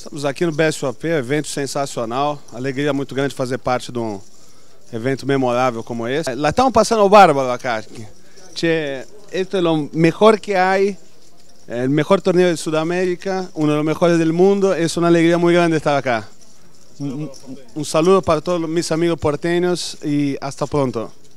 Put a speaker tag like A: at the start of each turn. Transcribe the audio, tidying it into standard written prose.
A: Estamos aqui no BSOP, evento sensacional, alegria muito grande fazer parte de um evento memorável como esse. La estamos pasando bárbaro acá. Che, esto es lo mejor que hay, el mejor torneo de Sudamérica, uno de los mejores del mundo, es una alegría muy grande estar acá. Un saludo para todos mis amigos porteños y hasta pronto.